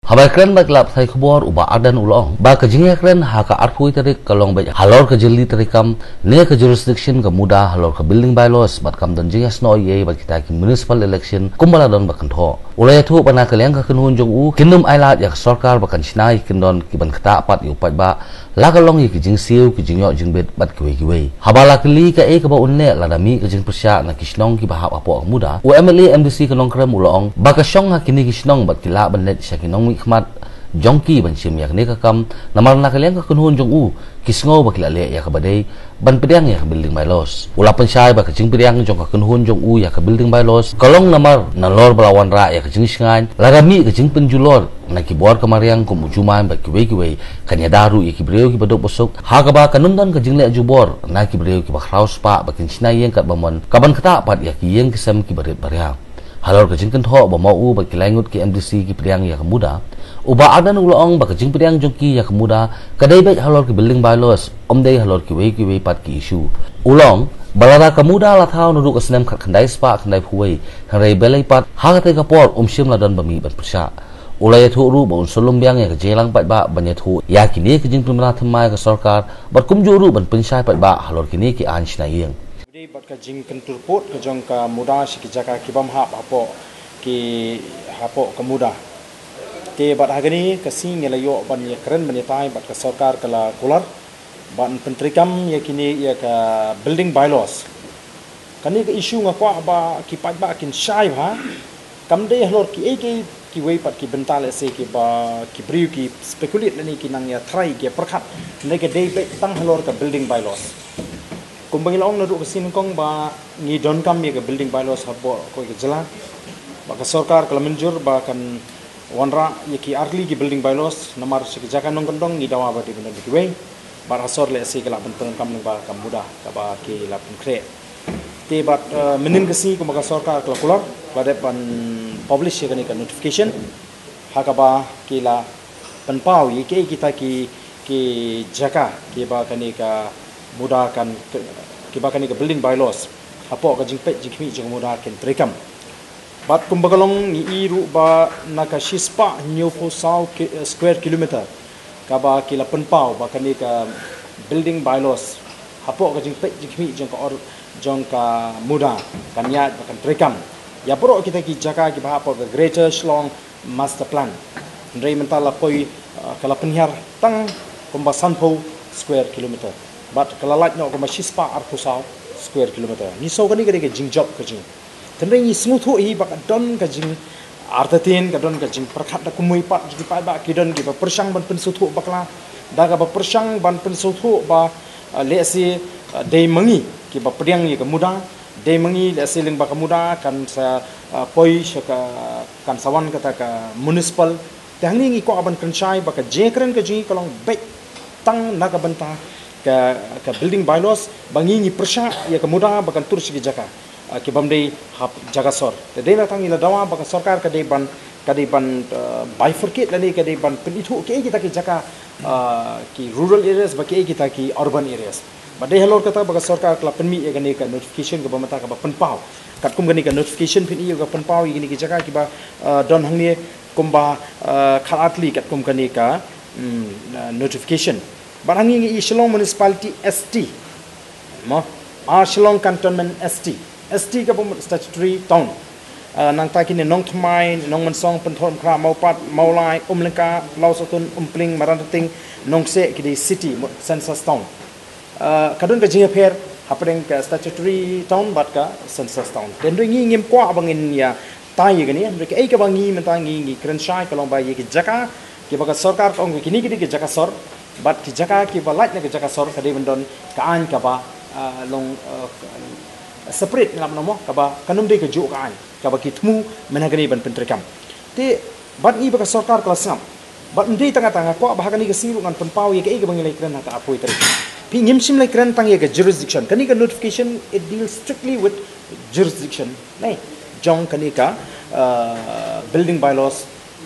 Habai keren ba kelap thai khobor uba Ardent ulong ba kejingya keren ha ka arpui tarik kalong ba halor ke jeli tarikam ne ke jurisdiction ke MUDA halor ke building bylaws bat kam dan jingas no ye ba kita ki municipal election kumbala don ba kantho ulaya thu bana kaliang ka Kynhun Jong kindum ailat ya sarkar ba kan sinai kindon ki ban kata pat yu pat ba la kalong ye ki jing siu ki jingyo jingbet bat ki we habala kli ka e ka ba unne la dami ke jing persya na kisnong ki ba hap apo MUDA u MLA MDC kanong krem ulong ba ka syong ha kini kisnong bat kila banet sya kinong khmat Jong ki ban sim yak ne ka kam namar na kaliang ka Kynhun Jong kisngo ba kilale ya ka badai ban Pdiang ya ka building bylaws ula pensai ba ka jing Pdiang jong ka Kynhun Jong ya ka building bylaws kalong namar na lor balawan ra ya ka jing singan lagami ka jing penjulor na ki bor kamariang kum ujuman ba ki we kanya daru ya ki breu ki badok bosok ha ka ba kanum dan ka jing le jubor na ki breu ki ba kraus pa ba kin sinai yang kat bamon kaban kata pat ya ki yang kisam ki baret bariang halor ka jing kan tho ba mau ba ki langut ki MDC ki Pdiang ya ka MUDA uba Ardent ulong ba ka jing Pdiang jong ki ya ka MUDA kadai bet halor ki building bylaws omdei halor ki we pat ki issue ulong balara ka MUDA la thau nu ka snem khat khandai spa khandai phuai khandai belai pat ha ka te ka por sim la don ba mi ban persya ulai thu ru ba un solum biang ya ka jelang pat ba ban ya thu ya ki ne ki jing pimra thamai ka sarkar bat kum ju ru ban pensai pat ba halor ki ne ki an chna yeng bat ka jing kentur pot ka jong ka MUDA si ki jaka ki bam hap apo ki hapo ka MUDA te bat hagani ka sing ya layo ban ya keren ban ya tai bat ka sarkar kala kular ban pentrikam ya kini ya ka building bylaws kani ka issue nga kwa ba ki pat ba kin shai ha kam de hlor ki wei pat ki bental se ki ba ki briu ki speculate ni ki nang ya try ki perkhat ne ke de tang hlor ka building bylaws kumbang ilong na ru kasin kong ba ngi don kam ye ka building bylaws habo ko ke jala ba ka sarkar kala menjur ba kan wanra ye ki arli ki building bylaws namar se ki jaka nong kondong ngi dawa ba di benar ki we ba rasor le se kala ban kam ba ka MUDA ka ba ki la pun kre te bat menin kasi ko ba sarkar kala kular ba de ban publish ye ka notification ha ka ba ki la pan pau ye ke kita ki jaka ki ba kani ka MUDA kan kibakan ni ke building bylaws apo ka jingpet jingmi jing MUDA ken trekam bat kumbagalong ni iru ba naka shispa new for south square kilometer ka ba kila penpau ba kan ni ka building bylaws apo ka jingpet jingmi jing ka or jong ka MUDA kan ya kan trekam ya pro kita ki jaka ki ba apo ka greater Shillong master plan ndrei mentala poi kala penhar tang kumba sanpo square kilometer but kalalat no ko mashispa arkusau square kilometer ni so kani kani ke jing job ka jing tenrei ni smooth ho hi ba don ka jing artatin ka don ka jing prakhat da kumui pat ji pa ba ki don ki ba persang ban pen suthu bakla da ka ba persang ban pen suthu ba le si dei mangi ki ba Pdiang ni ka MUDA dei mangi le si ling ba ka MUDA kan sa poi ka kan sawan kata ka municipal tang ni ko aban kan chai ba ka jekren ka ji kalong be tang na ka banta ka building bylaws bangi ni persya ya ka MUDA bakan tur sigi jaka ki bamdei hap jaga sor te dei latang ila dawa bakan sarkar ka dei ban bifurcate lani ka dei ban penithu ke kita ki jaka ki rural areas ba ke kita ki urban areas ba dei halor kata bakan sarkar kla penmi ya gani ka notification ka bamata ka ba penpau kat kum gani ka notification pin ka penpau gini ki jaka ki ba don hangni kumba khalatli kat kum gani ka notification Barangi ngi Shillong municipality ST mo Shillong cantonment ST ka pom statutory town nang ta kini nong thmai nong mansong penthom khra maupat maulai umlengka lausatun umpling maranting nong se kidi city census town kadun ka jinga pher hapeng ka statutory town bat ka census town tendu ngi ngim kwa bangin ya tai gani rek ei ka bangi mentangi ngi krenshai kalong ba ye ki jaka ki baga sarkar ong kini ki jaka sor bat ki jaka ki balat na ki jaka sor kadi bendon ka an ka ba long separate ngam namo ka ba kanum de ka ju ka an ka ba ki thmu menagani ban pentrekam te bat ni ba ka sarkar kala sam bat ndei tanga ko ba ka ni ka siru ngan penpau ye ke bang lai kren ka apoi tari pi ngim sim lai kren tang ye ka jurisdiction kani ka notification it deals strictly with jurisdiction nei Jong kani ka building bylaws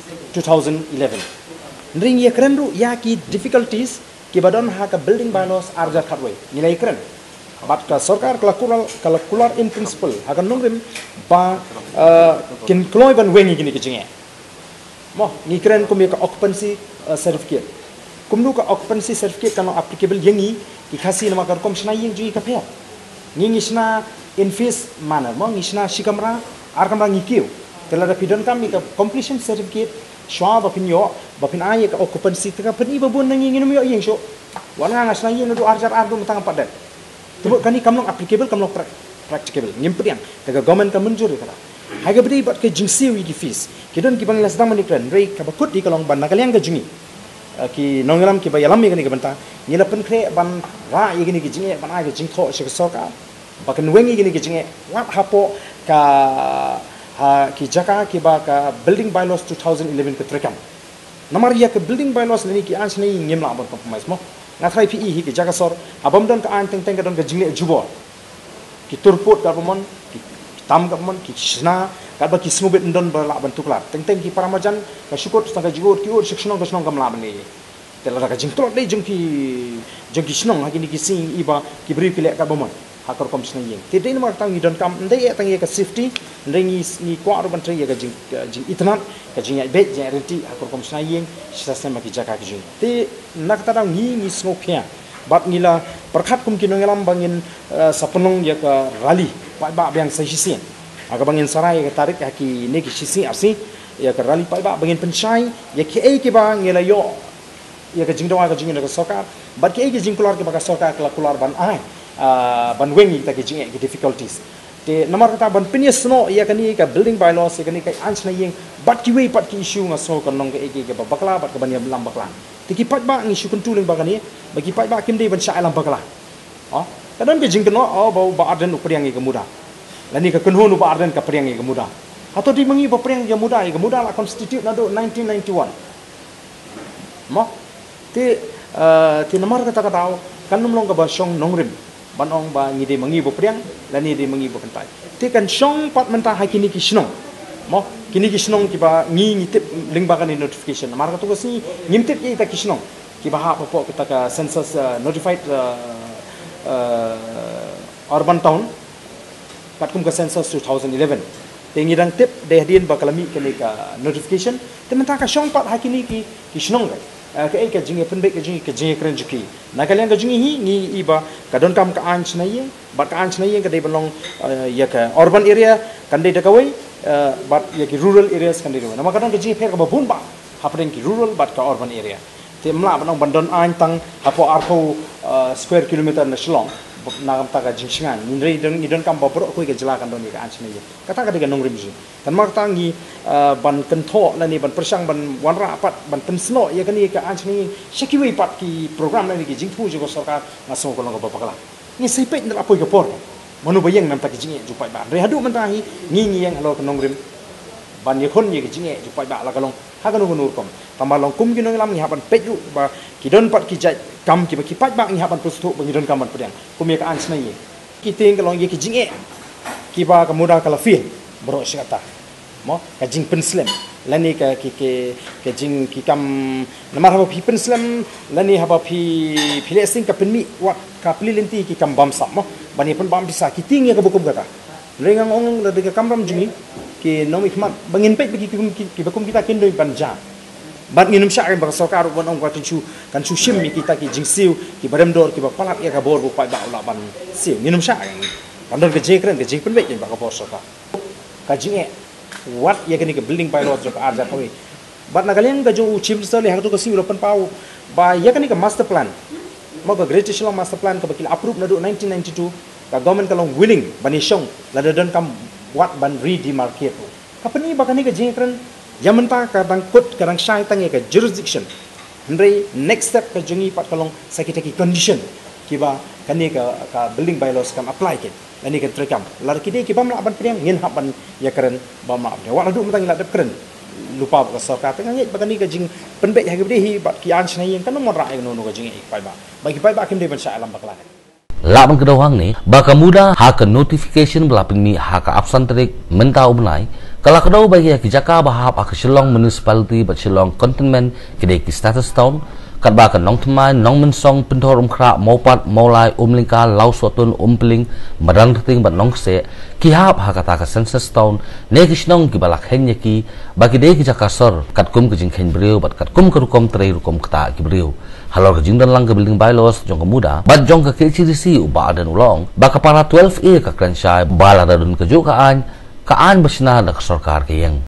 2011 ring ye keren ru ya ki difficulties ki badon ha ka building bylaws arja khatway nilai keren bat ka sarkar kala kular in principle ha ka nongrim ba kin kloy ban wengi gini ki jinge Mo ni keren kum ka occupancy certificate. Kum nu ka occupancy certificate kalau applicable yengi ikasi nama kar kom shna yeng ji ka phe. Ngi shna in fees mana mo ngi shna shikamra ar kamra ngi kiu. Tela da pidon kam ka completion certificate shwa ba pinyo ba pin ay ka occupancy ka pin iba bun ngi ngi yo yeng sho. Wana nga shna yeng du arjar ar du matang padat. Tebuk kani kamlong applicable kamlong practicable. Ngim Pdiang daga government ka menjur kata. Haga beri bat ke jingsiu di fees. Kidon ki bangla sedang menikran rei ka bakut di kalong ban nakaliang ka jingi. Ki nongelam ki bayalam mi kani ka banta. Nyela pen kre ban ra ye kini ki jingi ban ai ka jing tho se soka. Bakan wengi kini ki jingi wat hapo ka ki jaka ki ba ka building bylaws 2011 ka trekam. Namar ya ka building bylaws ni ki ans nei ngem la ban compromise mo. Ngatrai PE hi ki jaka sor abam don ka an teng teng ka don ka jingi jubo. Ki turput ka pamon tam ka pamon ki shna ka ba ki smubet ndon ba la ban tuklar teng teng ki paramajan ka shukot sta ka jigot ki or shikshnon ka shnon kam la ban ni tela ka jing tolot dei jing ki shnon ha ki ni ki sing iba ki bri ki le ka pamon ha kor kom shna yeng te dei ma tang idon kam ndei tang ye ka safety ndei ni kwa ro ban tre ye ka jing itnan ka jing ya be je renti ha kor kom shna yeng sa sem ki jaka ki jing te nak ta dang ni sngo phya bat ngila perkhat kum kinong elam bangin sapenong ya ka rally pai ba bang sai sisi aga bangin sarai ka tarik ki ne ki sisi asi ya ka rally pai ba bangin penchai ya ki ai ki ba ngila yo ya ka jingdawa ka jingin ka soka bat ki ai ki jingkular ki ba ka soka ka kular ban ai ban wengi ta ki jing ki difficulties te namar ta ban pinis no ya ka ni ka building bylaws ya ka ni ka ans na yeng bat ki wei pat ki issue nga so ka nong ka ai ki ba bakla bat ka ban ya lam bakla tiki pat ba ngi shukun tuling ba kani bagi pat ba kim dei ban sha alam bakla oh kadon ke jing keno oh ba Ardent Pdiang ke MUDA lani ka Kynhun ba Ardent ka Pdiang ke MUDA atau di mengi ba Pdiang ke MUDA la constitute na do 1991 mo ti namar kata tau kan nomlong ka ba shong nongrim banong ba ngi de mengi ba Pdiang lani de mengi ba kentai ti kan shong pat mentah hakini ki shnong mo kini kisnong kiba ngi tip lingbakan ni notification amar ka tugas ni ngimtip ye ta kisnong kiba ha po kita ka census notified urban town katkum ka census 2011 tengi dang tip de hadin bakalami kini ka notification temen ta ka shong pat hakini ki kisnong ka ai ka jingi penbek ka jingi keren jiki na kalian ka jingi hi ni iba ka don kam ka an chnai ba ka an chnai ka dei belong ya ka urban area kan dei dakawai but ya ki rural areas kan diri nama kadang ke jing pher ka babun ba hapren ki rural but ka urban area te mla banong bandon an tang hapo arko square kilometer na shlong na kam ta ka jing shingan ni rei dong idon kam babro ko ke jela kan don ka an chne ye kata ka de nong rim ji kan mak tang ni ban kan tho la ni ban persang ban wanra pat ban pensno ye kan ni ka an chne shiki wei pat ki program la ni ki jing thu ji ko sarkar na so ko long ba pakala ni sei pet na apoi ka por manu bayang nam tak jinge jupai ba re hadu mentahi ngi yang halo kanong rim ban ye khon ye jinge jupai ba la kalong ha kanong nur kom tamalong kum kinong lam ngi haban peju ba kidon pat ki jai kam ki ba ki pat ba ngi haban pustu ba ngidon kam ban Pdiang kum ye ka ans na ye ki ting kalong ye ki jinge ki ba ka MUDA kala fil bro shata mo ka jing penslam lani ka ke jing ki kam namar haba pi penslam lani haba pi filesing ka penmi wat ka plilenti ki kam bam sam mo bani pun bam bisa kiting ya kebukum kata lengang ong la de kamram jingi ki nomi khmat bangin pet bagi ki bakum kita kin doi banja bat nginum sha ba sarkar bon ong ka kan chu shim mi kita ki jingsiu ki badam dor ki ba palat ya ka bor bu pa ba la ban siu nginum sha bandon ke jekren ke jing pen bet ba ka bor sarkar ka jinge wat ya kini ke building bylaws jok arja pawi bat nagaleng ga jo chief minister le ha to ka siu pan pau ba ya kini ke master plan moga great Shillong master plan ka bakil approve na do 1992 ka government kalong willing bani shong la don kam wat ban redemarcate kapani bakani ka jingkran yamanta ka dang put ka dang shai tang ka jurisdiction ndrei next step ka jungi pat kalong sakitaki condition kiba kani ka building bylaws kam apply ke lani ka trekam lar kide ki bam la ban Pdiang ngin hab ban ya keren bam ma wa la du mtang la dep keren lupa ba sarkar tengah ngai bakani ka jing penbek ha gede hi bat ki an chnai yang kan mo ra no no ka jing ik pai ba bagi pai ba kim de ban sha alam bakla la ban kedawang ni baka MUDA ha ka notification belaping mi ha ka absan terik mentau benai kala kedau bagi ki jaka bahap ak Shillong municipality bat Shillong cantonment kide ki status town kat ba kan nong thmai nong men song pinthor khra mopat molai lingka lau sotun peling marang ting bat nong se ki hap ha kata ka census town ne kisnong ki balak hen ki bagi de ki jakasor kat kum ki jing khen breu bat kat kum rukom trei rukom kata ki breu halor ka jing dan lang ka building bylaws jong ka muda bat jong ka KCDC uba adan ulong ba ka para 12A ka kranshai bala dadun ka jo ka an basna dak sarkar ke yang